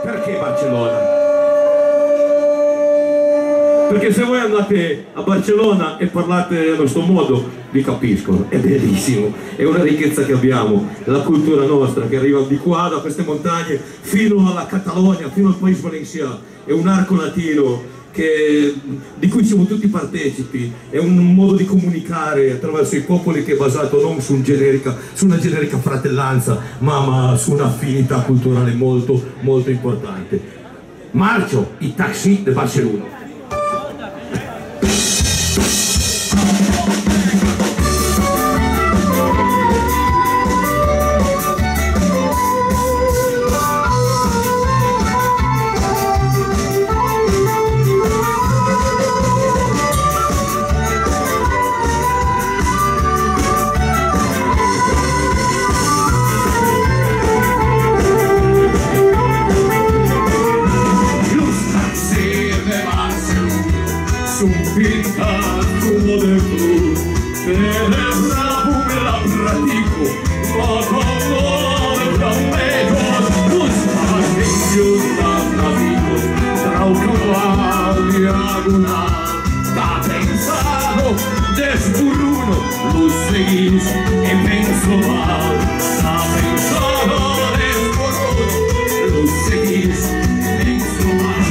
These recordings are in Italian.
Perché Barcellona? Perché se voi andate a Barcellona e parlate a questo modo, vi capiscono, è bellissimo, è una ricchezza che abbiamo, la cultura nostra che arriva di qua, da queste montagne, fino alla Catalogna, fino al Paese Valenciano, è un arco latino di cui siamo tutti partecipi, è un modo di comunicare attraverso i popoli che è basato non su una generica fratellanza, ma su un'affinità culturale molto, molto importante. Marcio, i taxi di Barcellona. Son pintas como de cruz, eres bravo, me la practico, bajo los camellos, los pasillos tan amigos, trauco diagonal, está pensado, desburruno, los seguís, inmenso mal, está pensado, desburruno, los seguís, inmenso mal.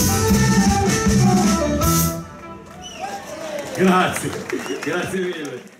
Grazie, grazie mille.